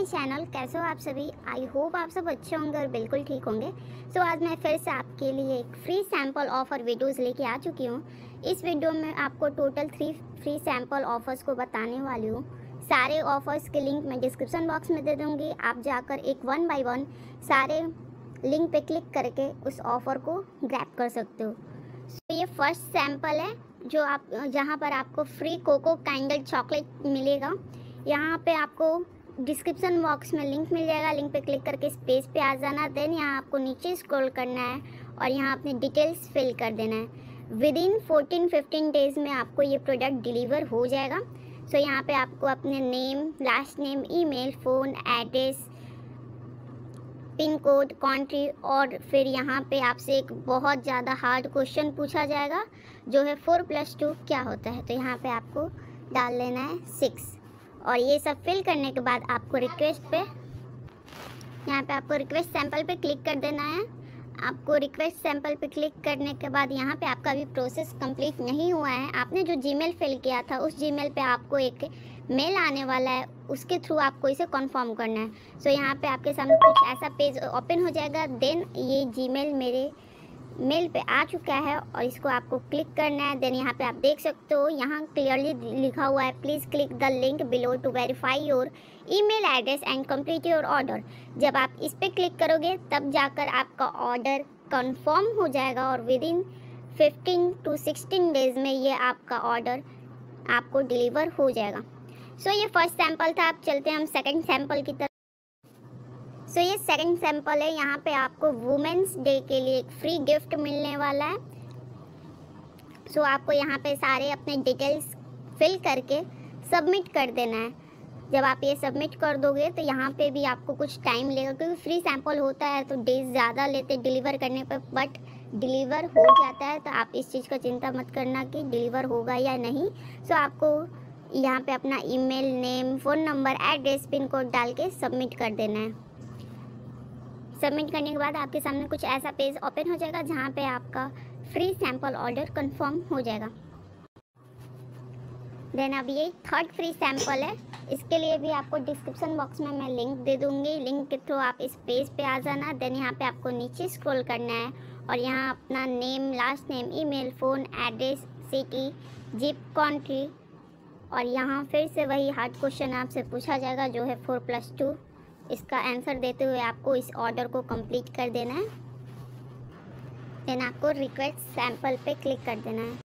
Channel. कैसे हो आप सभी? आई होप आप सब अच्छे होंगे और बिल्कुल ठीक होंगे। सो आज मैं फिर से आपके लिए एक फ्री सैम्पल ऑफ़र वीडियोस लेके आ चुकी हूँ। इस वीडियो में आपको टोटल 3 फ्री सैम्पल ऑफ़र्स को बताने वाली हूँ। सारे ऑफ़र्स के लिंक मैं डिस्क्रिप्शन बॉक्स में दे दूँगी। आप जाकर एक 1 बाय 1 सारे लिंक पे क्लिक करके उस ऑफ़र को ग्रैब कर सकते हो। तो ये फर्स्ट सैम्पल है जहाँ पर आपको फ्री कोको कैंडल चॉकलेट मिलेगा। यहाँ पे आपको डिस्क्रिप्शन बॉक्स में लिंक मिल जाएगा। लिंक पे क्लिक करके इस पेज पे आ जाना। देन यहाँ आपको नीचे स्क्रॉल करना है और यहाँ अपने डिटेल्स फिल कर देना है। विद इन 14-15 डेज़ में आपको ये प्रोडक्ट डिलीवर हो जाएगा। सो यहाँ पे आपको अपने name, last name, email, phone, address, pin code, country और फिर यहाँ पे आपसे एक बहुत ज़्यादा हार्ड क्वेश्चन पूछा जाएगा जो है 4+2 क्या होता है। तो यहाँ पे आपको डाल लेना है 6 और ये सब फिल करने के बाद आपको यहाँ पे आपको रिक्वेस्ट सैंपल पे क्लिक कर देना है। आपको रिक्वेस्ट सैंपल पे क्लिक करने के बाद यहाँ पे आपका अभी प्रोसेस कंप्लीट नहीं हुआ है। आपने जो जीमेल फिल किया था उस जीमेल पे आपको एक मेल आने वाला है, उसके थ्रू आपको इसे कंफर्म करना है। सो यहाँ पे आपके सामने कुछ ऐसा पेज ओपन हो जाएगा। देन ये जीमेल मेरे मेल पे आ चुका है और इसको आपको क्लिक करना है। देन यहाँ पे आप देख सकते हो यहाँ क्लियरली लिखा हुआ है, please click the link below to verify your email address and complete your order. जब आप इस पर क्लिक करोगे तब जाकर आपका ऑर्डर कंफर्म हो जाएगा और विद इन 15 to 16 डेज़ में ये आपका ऑर्डर आपको डिलीवर हो जाएगा। सो ये फर्स्ट सैंपल था। अब चलते हैं हम सेकंड सैंपल की तरफ। सो ये सेकंड सैंपल है। यहाँ पे आपको वुमेंस डे के लिए एक फ्री गिफ्ट मिलने वाला है। सो आपको यहाँ पे सारे अपने डिटेल्स फिल करके सबमिट कर देना है। जब आप ये सबमिट कर दोगे तो यहाँ पे भी आपको कुछ टाइम लगेगा क्योंकि फ्री सैंपल होता है तो डेज ज़्यादा लेते डिलीवर करने पर, बट डिलीवर हो जाता है। तो आप इस चीज़ का चिंता मत करना कि डिलीवर होगा या नहीं। सो आपको यहाँ पे अपना email, name, phone number, address, pin code डाल के सबमिट कर देना है। सबमिट करने के बाद आपके सामने कुछ ऐसा पेज ओपन हो जाएगा जहाँ पे आपका फ्री सैंपल ऑर्डर कंफर्म हो जाएगा। देन अब ये थर्ड फ्री सैंपल है। इसके लिए भी आपको डिस्क्रिप्शन बॉक्स में मैं लिंक दे दूँगी। लिंक के थ्रू आप इस पेज पे आ जाना। देन यहाँ पे आपको नीचे स्क्रॉल करना है और यहाँ अपना name, last name, email, phone, address, city, zip, country और यहाँ फिर से वही हार्ड क्वेश्चन आपसे पूछा जाएगा जो है 4+2। इसका आंसर देते हुए आपको इस ऑर्डर को कंप्लीट कर देना है। देन आपको रिक्वेस्ट सैंपल पे क्लिक कर देना है।